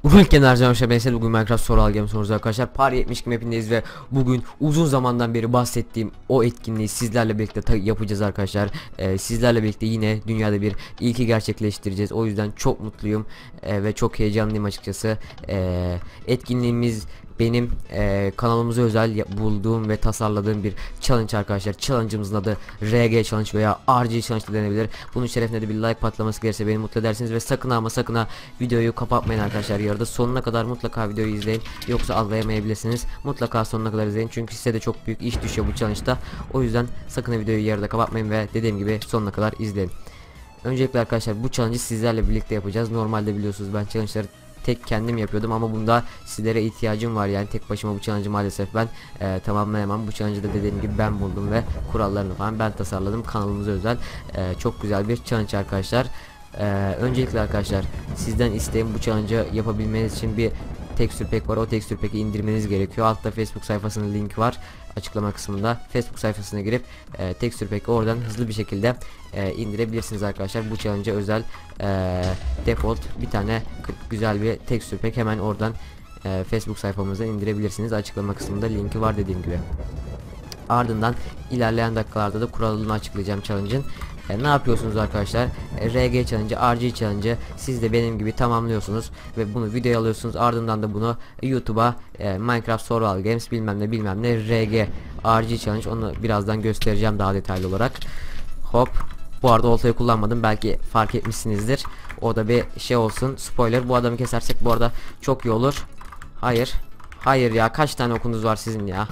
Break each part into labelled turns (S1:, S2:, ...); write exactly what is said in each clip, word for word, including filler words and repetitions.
S1: Bugün kenar canlı ben bugün Minecraft soru Games sorusu arkadaşlar. Par yetmiş iki mapindeyiz ve bugün uzun zamandan beri bahsettiğim o etkinliği sizlerle birlikte yapacağız arkadaşlar. Ee, sizlerle birlikte yine dünyada bir ilki gerçekleştireceğiz. O yüzden çok mutluyum ee, ve çok heyecanlıyım açıkçası. Ee, etkinliğimiz benim e, kanalımıza özel bulduğum ve tasarladığım bir challenge arkadaşlar. Challenge'ımızın adı R G Challenge veya R G Challenge denebilir. Bunun şerefine de bir like patlaması gelirse beni mutlu edersiniz ve sakın ama sakın ha videoyu kapatmayın arkadaşlar. Yarıda sonuna kadar mutlaka videoyu izleyin, yoksa anlayamayabilirsiniz. Mutlaka sonuna kadar izleyin çünkü size de çok büyük iş düşüyor bu challenge'da. O yüzden sakın videoyu yarıda kapatmayın ve dediğim gibi sonuna kadar izleyin. Öncelikle arkadaşlar bu challenge'ı sizlerle birlikte yapacağız. Normalde biliyorsunuz ben challenge'ları tek kendim yapıyordum ama bunda sizlere ihtiyacım var, yani tek başıma bu challenge'ı maalesef ben e, tamamlayamam. Bu challenge'ı da dediğim gibi ben buldum ve kurallarını falan ben tasarladım, kanalımıza özel. E, çok güzel bir challenge arkadaşlar. E, öncelikle arkadaşlar sizden isteğim, bu challenge'ı yapabilmeniz için bir tekstür pack var. O tekstür pack'i indirmeniz gerekiyor. Altta Facebook sayfasının linki var açıklama kısmında. Facebook sayfasına girip e, tekstür pack'i oradan hızlı bir şekilde e, indirebilirsiniz arkadaşlar. Bu challenge'a özel e, default bir tane güzel bir tekstür pack hemen oradan e, Facebook sayfamızdan indirebilirsiniz. Açıklama kısmında linki var dediğim gibi. Ardından ilerleyen dakikalarda da kuralını açıklayacağım challenge'ın. E, ne yapıyorsunuz arkadaşlar? E, R G Challenge'ı, R G Challenge'ı siz de benim gibi tamamlıyorsunuz ve bunu videoya alıyorsunuz. Ardından da bunu YouTube'a e, Minecraft Survival Games bilmem ne bilmem ne R G R G Challenge, onu birazdan göstereceğim daha detaylı olarak. Hop. Bu arada oltayı kullanmadım, belki fark etmişsinizdir. O da bir şey olsun, spoiler. Bu adamı kesersek bu arada çok iyi olur. Hayır. Hayır ya, kaç tane okunuz var sizin ya?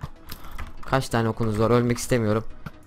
S1: Kaç tane okunuz var? Ölmek istemiyorum.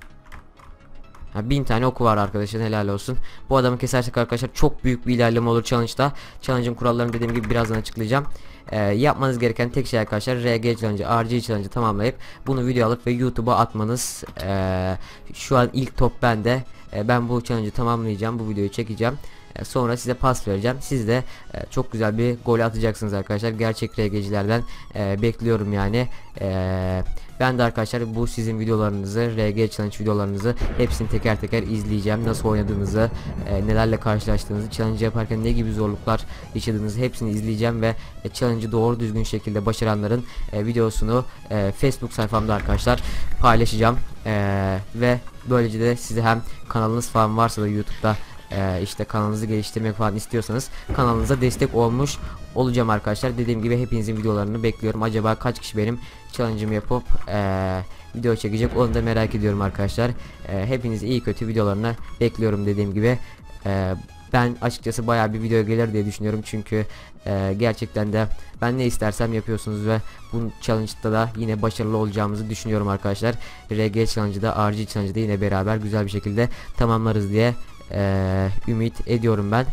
S1: Ha, bin tane oku var arkadaşlar, helal olsun. Bu adamı kesersek arkadaşlar çok büyük bir ilerleme olur challenge'da. Challenge'ın kurallarını dediğim gibi birazdan açıklayacağım. Ee, yapmanız gereken tek şey arkadaşlar R G Challenge'ı, R G Challenge'ı tamamlayıp bunu video alıp ve YouTube'a atmanız. Ee, şu an ilk top bende. Ee, ben bu challenge'ı tamamlayacağım, bu videoyu çekeceğim. Ee, sonra size pas vereceğim. Siz de e, çok güzel bir gol atacaksınız arkadaşlar. Gerçek R G'cilerden e, bekliyorum yani. Eee Ben de arkadaşlar bu sizin videolarınızı, R G Challenge videolarınızı hepsini teker teker izleyeceğim. Nasıl oynadığınızı, e, nelerle karşılaştığınızı, challenge yaparken ne gibi zorluklar yaşadığınızı hepsini izleyeceğim ve e, challenge'ı doğru düzgün şekilde başaranların e, videosunu e, Facebook sayfamda arkadaşlar paylaşacağım. E, ve böylece de size hem kanalınız falan varsa da YouTube'da Ee, işte kanalınızı geliştirmek falan istiyorsanız kanalınıza destek olmuş olacağım arkadaşlar. Dediğim gibi hepinizin videolarını bekliyorum. Acaba kaç kişi benim challenge'ımı yapıp ee, video çekecek, onu da merak ediyorum arkadaşlar. Ee, hepiniz iyi kötü videolarını bekliyorum dediğim gibi. Ee, ben açıkçası bayağı bir video gelir diye düşünüyorum çünkü ee, gerçekten de ben ne istersem yapıyorsunuz ve bu challenge'da da yine başarılı olacağımızı düşünüyorum arkadaşlar. R G Challenge'da, R G Challenge'da yine beraber güzel bir şekilde tamamlarız diye Ee, ümit ediyorum ben.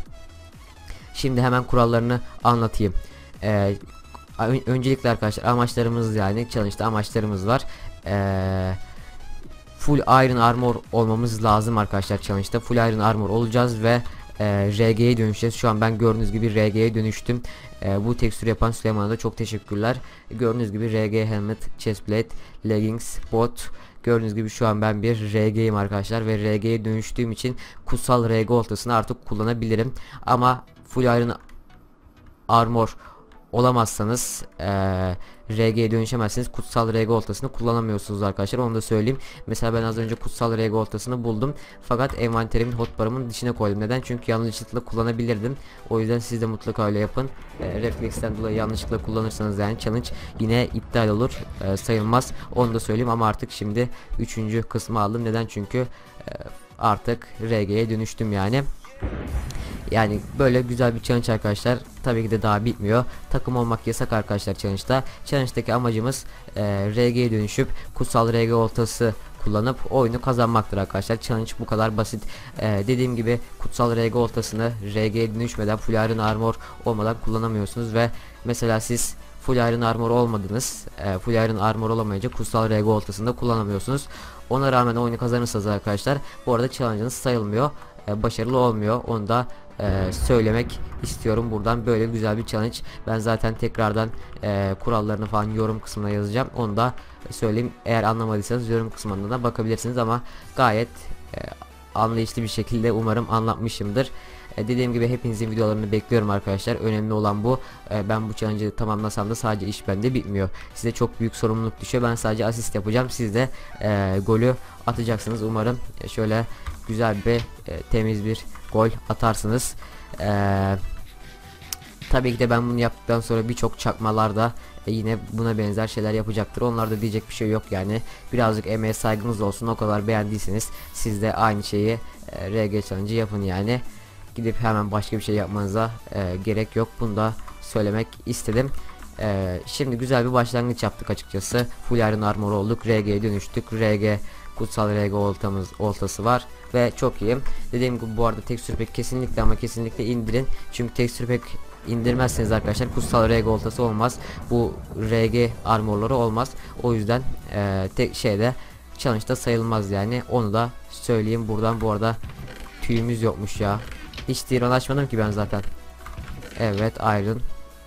S1: Şimdi hemen kurallarını anlatayım. Ee, öncelikle arkadaşlar amaçlarımız, yani challenge'da amaçlarımız var. Ee, full iron armor olmamız lazım arkadaşlar. Challenge'da full iron armor olacağız ve e, R G'ye dönüşeceğiz. Şu an ben gördüğünüz gibi R G'ye dönüştüm. E, bu tekstür yapan Süleyman'a da çok teşekkürler. Gördüğünüz gibi R G helmet, chestplate, leggings, bot. Gördüğünüz gibi şu an ben bir R G'yim arkadaşlar ve R G'ye dönüştüğüm için kutsal R G oltasını artık kullanabilirim. Ama full iron armor olamazsanız ee, R G'ye dönüşemezsiniz. Kutsal R G oltasını kullanamıyorsunuz arkadaşlar, onu da söyleyeyim. Mesela ben az önce kutsal R G oltasını buldum fakat envanterimin hotbarımın dışına koydum. Neden? Çünkü yanlışlıkla kullanabilirdim. O yüzden siz de mutlaka öyle yapın. E, refleksten dolayı yanlışlıkla kullanırsanız yani challenge yine iptal olur, e, sayılmaz. Onu da söyleyeyim ama artık şimdi üçüncü kısmı aldım. Neden? Çünkü e, artık R G'ye dönüştüm yani. Yani böyle güzel bir challenge arkadaşlar. Tabii ki de daha bitmiyor. Takım olmak yasak arkadaşlar challenge'da. Challenge'daki amacımız e, R G'ye dönüşüp kutsal R G oltası kullanıp oyunu kazanmaktır arkadaşlar. Challenge bu kadar basit. E, dediğim gibi kutsal R G oltasını R G'ye dönüşmeden, full iron armor olmadan kullanamıyorsunuz ve mesela siz full iron armor olmadınız. E, full iron armor olamayınca kutsal R G oltasını da kullanamıyorsunuz. Ona rağmen oyunu kazanırsanız arkadaşlar bu arada challenge'ınız sayılmıyor. E, başarılı olmuyor. Onu da Ee, söylemek istiyorum buradan. Böyle güzel bir challenge. Ben zaten tekrardan e, kurallarını falan yorum kısmına yazacağım. Onu da söyleyeyim. Eğer anlamadıysanız yorum kısmına da bakabilirsiniz ama gayet e, anlayışlı bir şekilde umarım anlatmışımdır. E, dediğim gibi hepinizin videolarını bekliyorum arkadaşlar. Önemli olan bu. E, ben bu challenge'ı tamamlasam da sadece iş bende bitmiyor. Size çok büyük sorumluluk düşüyor. Ben sadece asist yapacağım. Siz de e, golü atacaksınız. Umarım e, şöyle güzel bir e, temiz bir gol atarsınız. Eee Tabii ki de ben bunu yaptıktan sonra birçok çakmalar da e, yine buna benzer şeyler yapacaktır. Onlarda diyecek bir şey yok yani. Birazcık emeğe saygınız olsun. O kadar beğendiyseniz siz de aynı şeyi e, R G Challenge yapın yani. Gidip hemen başka bir şey yapmanıza e, gerek yok. Bunu da söylemek istedim. E, şimdi güzel bir başlangıç yaptık açıkçası. Full Iron Armor olduk. R G'ye dönüştük. R G kutsal R G oltamız oltası var ve çok iyi. Dediğim gibi bu arada tekstür pack kesinlikle ama kesinlikle indirin. Çünkü tekstür pack indirmezseniz arkadaşlar kutsal R G oltası olmaz. Bu R G armorları olmaz. O yüzden e, tek şeyde challenge'da sayılmaz yani. Onu da söyleyeyim buradan. Bu arada tüyümüz yokmuş ya. Hiç tiran açmadım ki ben zaten. Evet, Iron.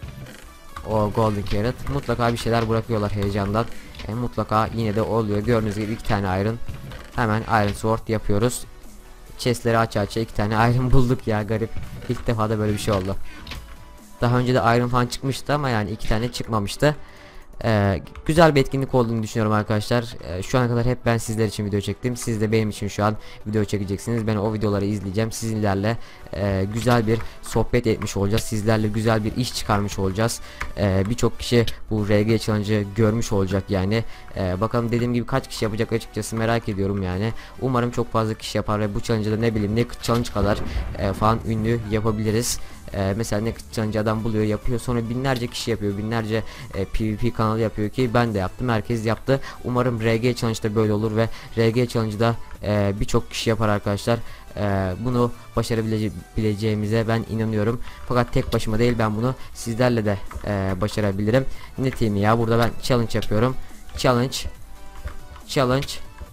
S1: O Golden Carrot. Mutlaka bir şeyler bırakıyorlar heyecandan. E, mutlaka yine de oluyor. Gördüğünüz gibi iki tane Iron. Hemen Iron Sword yapıyoruz. Chestleri aç aç iki tane Iron bulduk ya, garip. İlk defa da böyle bir şey oldu. Daha önce de Iron falan çıkmıştı ama yani iki tane çıkmamıştı. Ee, güzel bir etkinlik olduğunu düşünüyorum arkadaşlar. Ee, şu ana kadar hep ben sizler için video çektim. Siz de benim için şu an video çekeceksiniz. Ben o videoları izleyeceğim. Sizinlerle e, güzel bir sohbet etmiş olacağız. Sizlerle güzel bir iş çıkarmış olacağız. Ee, Birçok kişi bu R G Challenge'ı görmüş olacak yani. Ee, bakalım dediğim gibi kaç kişi yapacak açıkçası merak ediyorum yani. Umarım çok fazla kişi yapar ve bu challenge'da ne bileyim ne challenge kadar e, falan ünlü yapabiliriz. Ee, mesela ne challenge adam buluyor yapıyor, sonra binlerce kişi yapıyor, binlerce e, PvP kanalı yapıyor ki ben de yaptım, herkes yaptı. Umarım R G Challenge'da böyle olur ve R G Challenge'da e, birçok kişi yapar arkadaşlar. E, bunu başarabileceğimize ben inanıyorum. Fakat tek başıma değil, ben bunu sizlerle de e, başarabilirim. Ne team'i ya, burada ben challenge yapıyorum. Challenge. Challenge.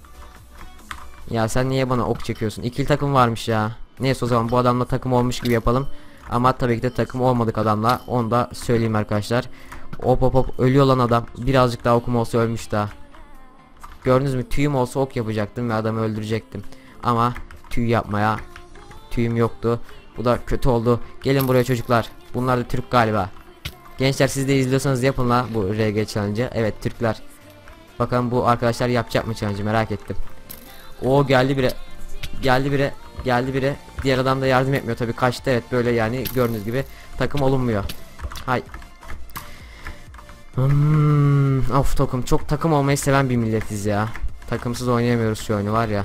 S1: Ya sen niye bana ok çekiyorsun? İkili takım varmış ya. Neyse, o zaman bu adamla takım olmuş gibi yapalım. Ama tabii ki de takım olmadık adamla. Onu da söyleyeyim arkadaşlar. Hop hop hop, ölüyor lan adam. Birazcık daha okum olsa ölmüş daha. Gördünüz mü? Tüyüm olsa ok yapacaktım ve adamı öldürecektim. Ama tüy yapmaya tüyüm yoktu. Bu da kötü oldu. Gelin buraya çocuklar. Bunlar da Türk galiba. Gençler, siz de izliyorsanız yapın la bu R G Challenge'ı. Evet, Türkler. Bakalım bu arkadaşlar yapacak mı challenge'ı, merak ettim. O geldi biri. Geldi biri. Geldi biri. Diğer adam da yardım etmiyor tabii, kaçtı. Evet, böyle yani gördüğünüz gibi takım olunmuyor. Hay. Hmm, of takım, çok takım olmayı seven bir milletiz ya. Takımsız oynayamıyoruz şu oyunu var ya.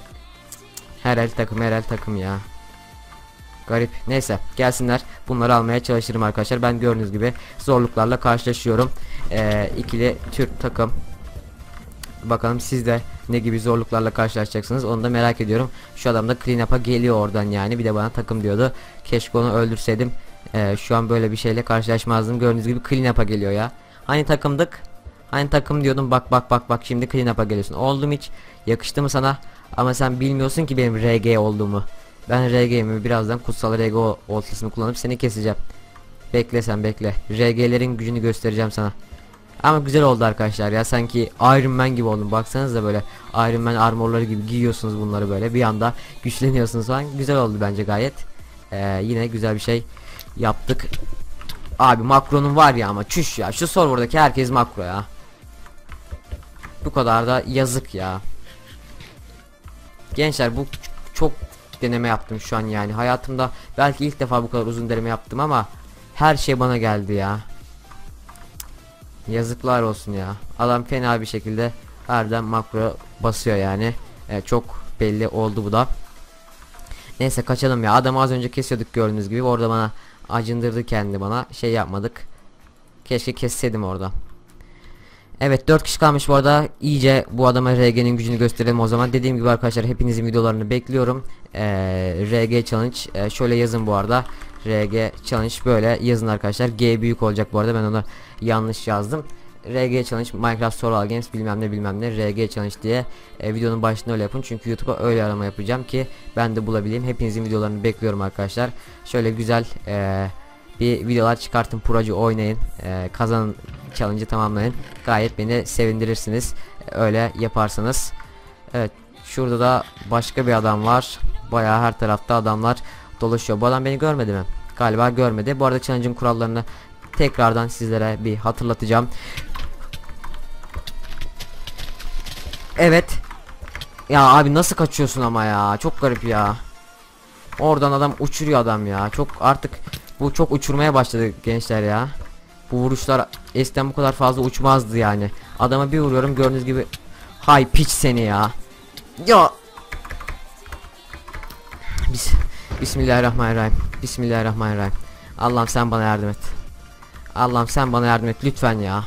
S1: Her el takım, her el takım ya. Garip. Neyse, gelsinler, bunları almaya çalışırım arkadaşlar. Ben gördüğünüz gibi zorluklarla karşılaşıyorum. Ee, ikili Türk takım. Bakalım siz de ne gibi zorluklarla karşılaşacaksınız, onu da merak ediyorum. Şu adam da clean up'a geliyor oradan yani, bir de bana takım diyordu. Keşke onu öldürseydim. Ee, şu an böyle bir şeyle karşılaşmazdım. Gördüğünüz gibi clean up'a geliyor ya. Hani takımdık? Hani takım diyordum, bak bak bak bak, şimdi clean up'a geliyorsun. Oldum hiç? Yakıştı mı sana? Ama sen bilmiyorsun ki benim R G olduğumu. Ben R G'mi birazdan kutsal R G oltasını kullanıp seni keseceğim. Bekle sen, bekle. R G'lerin gücünü göstereceğim sana. Ama güzel oldu arkadaşlar ya, sanki Iron Man gibi oldum. Baksanıza, böyle Iron Man armorları gibi giyiyorsunuz bunları, böyle bir anda güçleniyorsunuz falan. Güzel oldu bence gayet. Ee, yine güzel bir şey yaptık. Abi makronun var ya, ama çüş ya, şu serverdaki herkes makro ya. Bu kadar da yazık ya. Gençler, bu çok deneme yaptım şu an yani. Hayatımda belki ilk defa bu kadar uzun deneme yaptım ama her şey bana geldi ya. Yazıklar olsun ya. Adam fena bir şekilde harbiden makro basıyor yani. Ee, çok belli oldu bu da. Neyse, kaçalım ya. Adamı az önce kesiyorduk gördüğünüz gibi. Orada bana acındırdı kendi, bana şey yapmadık. Keşke kesseydim orada. Evet, dört kişi kalmış bu arada. İyice bu adama R G'nin gücünü gösterelim o zaman. Dediğim gibi arkadaşlar, hepinizin videolarını bekliyorum. Ee, R G Challenge ee, şöyle yazın bu arada. R G Challenge böyle yazın arkadaşlar. G büyük olacak bu arada, ben onu yanlış yazdım. R G Challenge Minecraft Survival Games bilmem ne bilmem ne R G Challenge diye e, videonun başında öyle yapın, çünkü YouTube'a öyle arama yapacağım ki ben de bulabileyim. Hepinizin videolarını bekliyorum arkadaşlar. Şöyle güzel e, bir videolar çıkartın, proje oynayın, e, kazanın, challenge'ı tamamlayın. Gayet beni sevindirirsiniz e, öyle yaparsanız. Evet, şurada da başka bir adam var. Bayağı her tarafta adamlar dolaşıyor. Bu adam beni görmedi mi? Galiba görmedi. Bu arada challenge'ın kurallarını tekrardan sizlere bir hatırlatacağım. Evet. Ya abi nasıl kaçıyorsun ama ya? Çok garip ya. Oradan adam uçuruyor adam ya. Çok artık bu çok uçurmaya başladı gençler ya. Bu vuruşlar eskiden bu kadar fazla uçmazdı yani. Adama bir vuruyorum gördüğünüz gibi. Hay piç seni ya. Ya. Bis Bismillahirrahmanirrahim. Bismillahirrahmanirrahim. Allah'ım sen bana yardım et. Allah'ım sen bana yardım et lütfen ya.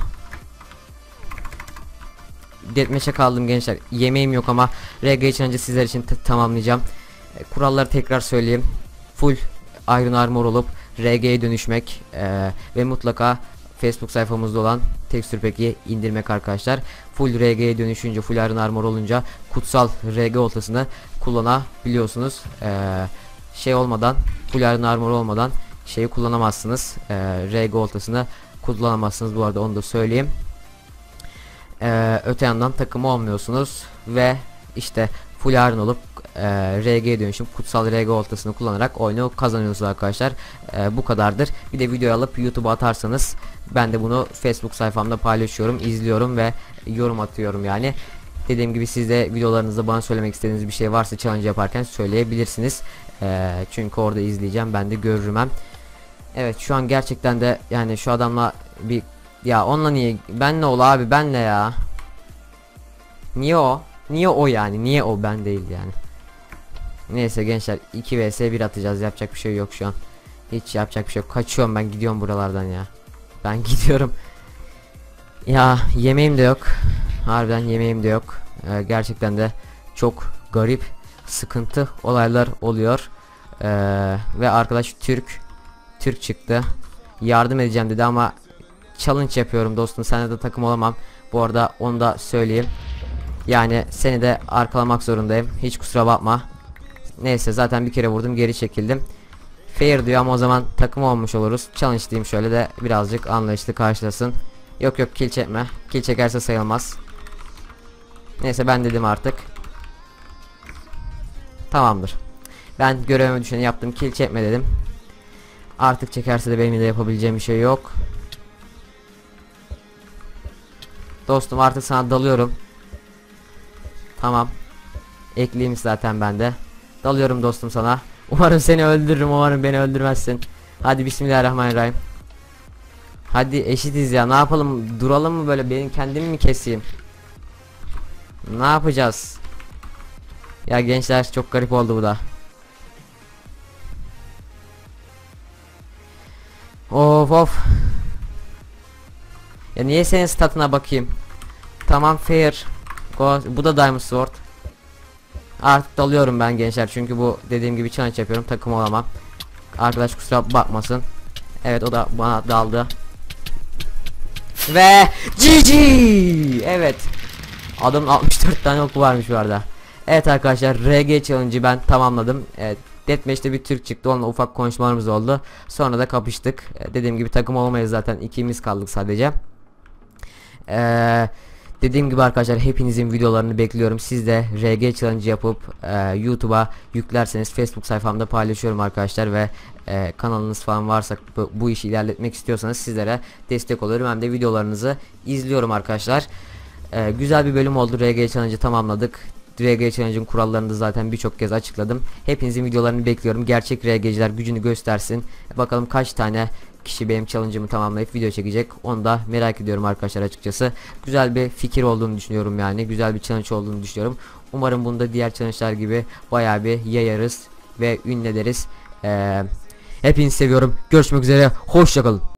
S1: Deathmatch'e kaldım gençler. Yemeğim yok ama R G challenge sizler için tamamlayacağım. E, kuralları tekrar söyleyeyim. Full Iron Armor olup R G'ye dönüşmek e, ve mutlaka Facebook sayfamızda olan Texture Pack'i indirmek arkadaşlar. Full R G'ye dönüşünce, full Iron Armor olunca kutsal R G oltasını kullanabiliyorsunuz. E, şey olmadan, full Iron Armor olmadan şeyi kullanamazsınız. E, R G oltasını kullanamazsınız. Bu arada onu da söyleyeyim. Ee, öte yandan takım olmuyorsunuz ve işte full iron olup e, R G'ye dönüşüp kutsal R G oltasını kullanarak oyunu kazanıyorsunuz arkadaşlar. E, bu kadardır. Bir de video alıp YouTube'a atarsanız ben de bunu Facebook sayfamda paylaşıyorum, izliyorum ve yorum atıyorum yani. Dediğim gibi siz de videolarınızda bana söylemek istediğiniz bir şey varsa challenge yaparken söyleyebilirsiniz. E, çünkü orada izleyeceğim, ben de görürüm hem. Evet şu an gerçekten de yani şu adamla bir ya onunla niye benle ol abi benle ya. Niye o? Niye o yani? Niye o ben değil yani. Neyse gençler iki vs bir atacağız. Yapacak bir şey yok şu an. Hiç yapacak bir şey yok. Kaçıyorum ben gidiyorum buralardan ya. Ben gidiyorum. Ya yemeğim de yok. Harbiden yemeğim de yok. Ee, gerçekten de çok garip sıkıntı olaylar oluyor. Ee, ve arkadaş Türk Türk çıktı. Yardım edeceğim dedi ama challenge yapıyorum dostum, seninle de takım olamam. Bu arada onu da söyleyeyim. Yani seni de arkalamak zorundayım. Hiç kusura bakma. Neyse zaten bir kere vurdum geri çekildim. Fair diyor ama o zaman takım olmuş oluruz. Challenge diyeyim şöyle de birazcık anlayışlı karşılasın. Yok yok kill çekme. Kill çekerse sayılmaz. Neyse ben dedim artık. Tamamdır. Ben görevime düşeni yaptım, kill çekme dedim. Artık çekerse de benim de yapabileceğim bir şey yok. Dostum artık sana dalıyorum. Tamam. Ekleyeyim zaten ben de. Dalıyorum dostum sana. Umarım seni öldürürüm. Umarım beni öldürmezsin. Hadi bismillahirrahmanirrahim. Hadi eşitiz ya. Ne yapalım? Duralım mı böyle? Benim kendimi mi keseyim? Ne yapacağız? Ya gençler çok garip oldu bu da. Of of. Ya niye senin statına bakayım? Tamam fair. Go. Bu da Diamond Sword. Artık dalıyorum ben gençler çünkü bu dediğim gibi challenge yapıyorum, takım olamam. Arkadaş kusura bakmasın. Evet o da bana daldı. Ve G G. Evet. Adamın altmış dört tane oku varmış bu arada. Evet arkadaşlar R G challenge'ı ben tamamladım. Evet. Deathmatch'te bir Türk çıktı, onunla ufak konuşmalarımız oldu. Sonra da kapıştık. Ee, dediğim gibi takım olamayız zaten, ikimiz kaldık sadece. Eee Dediğim gibi arkadaşlar hepinizin videolarını bekliyorum. Siz de R G challenge yapıp e, YouTube'a yüklerseniz Facebook sayfamda paylaşıyorum arkadaşlar ve e, kanalınız falan varsa bu, bu işi ilerletmek istiyorsanız sizlere destek olurum. Hem de videolarınızı izliyorum arkadaşlar. E, güzel bir bölüm oldu. R G challenge'ı tamamladık. R G challenge'ın kurallarını da zaten birçok kez açıkladım. Hepinizin videolarını bekliyorum. Gerçek R G'ciler gücünü göstersin. Bakalım kaç tane kişi benim challenge'ımı tamamlayıp video çekecek, onu da merak ediyorum arkadaşlar açıkçası. Güzel bir fikir olduğunu düşünüyorum yani. Güzel bir challenge olduğunu düşünüyorum. Umarım bunu da diğer challenge'lar gibi bayağı bir yayarız ve ünlederiz. Ee, hepinizi seviyorum. Görüşmek üzere. Hoşça kalın.